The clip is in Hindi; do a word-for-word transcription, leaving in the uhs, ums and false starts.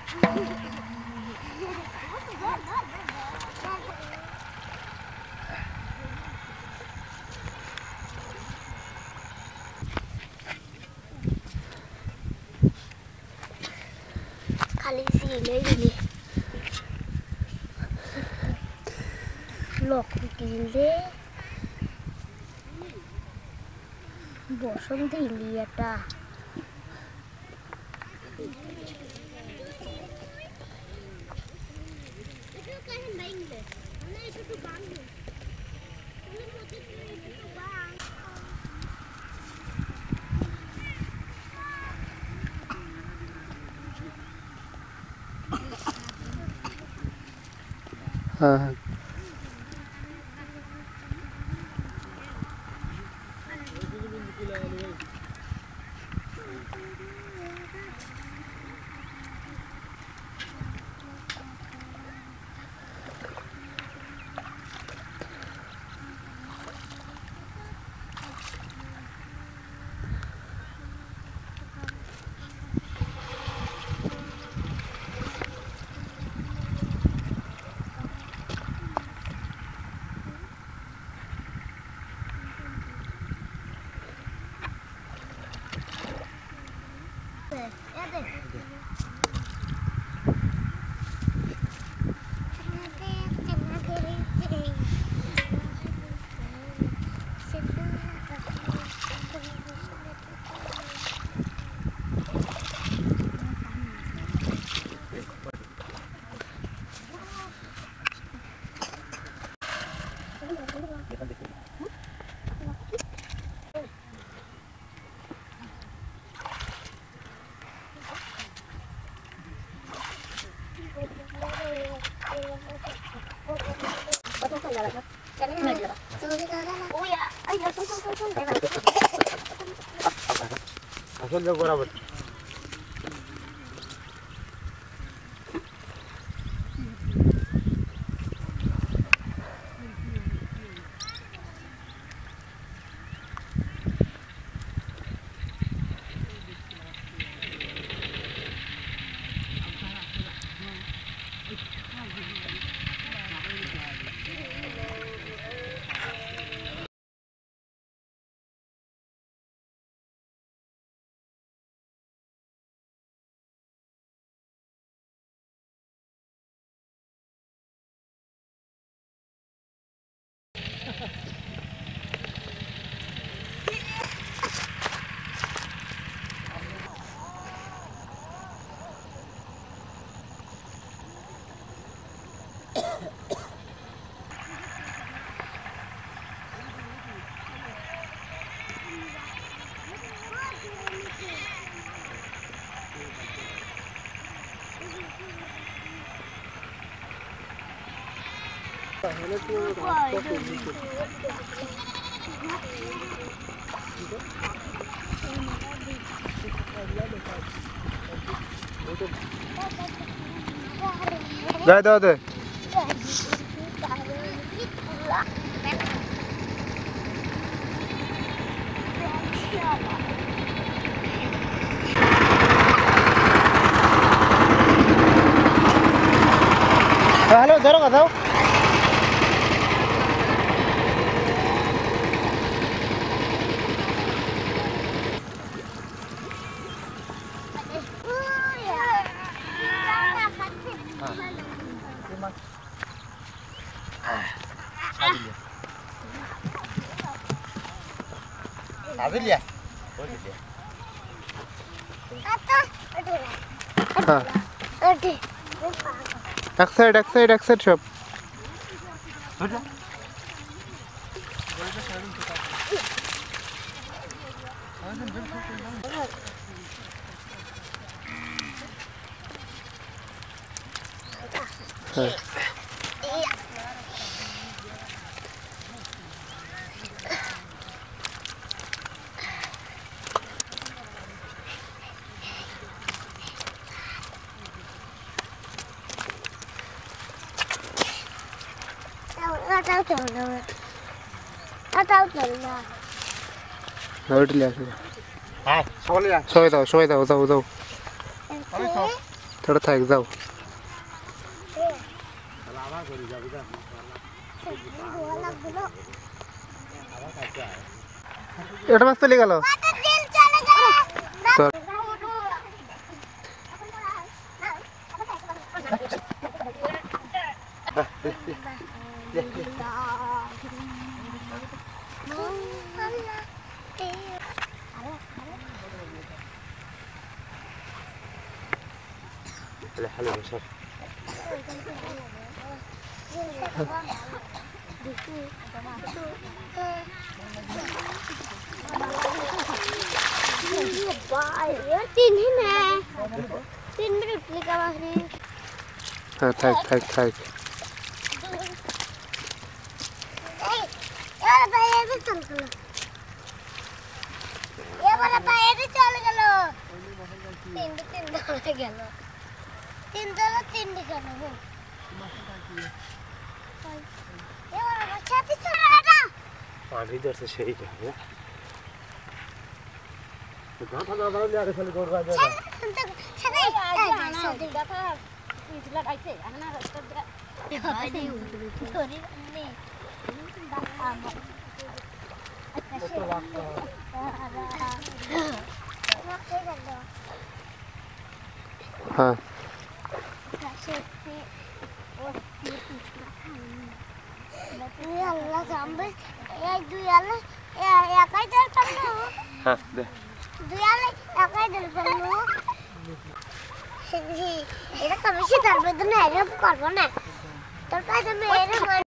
खाली सीले ini lock gile bosan tinggi ada हाँ Asal jauh berapa? Dah dah dah. Halo, jauh nggak tahu? Ambil ya? Boleh dia. हाँ एक साइड एक साइड एक साइड शॉप हाँ Tao tưởng rồi. Tao tao tưởng là. Rồi đi liền. À, soi liền. Soi đâu, soi đâu, đâu đâu. Thế. थोड़ा थक जाओ এটা মাছ চলে গেল حلو بشر तीन ही ना तीन मिनट लगा बाहरी हाँ थक थक थक यार भाई ये चल गलो ये वाला भाई ये चल गलो तीन तीन दौड़ गलो तीन दौड़ तीन गलो ये वाला बच्चा भी चल रहा था पानी इधर से सही है गांव था गांव ले आके चले गोड़ रहा है सदी सदी देखा इधर आइते आना रास्ता दे भाई थोड़ी नहीं हाँ अल्लाह सांबे एक दुयाले या काय दर पन्नो हाँ दे दुयाले या काय दर पन्नो এটা কবে সে তার বেদনা এরকম করব না তোর কাছে মেরে মার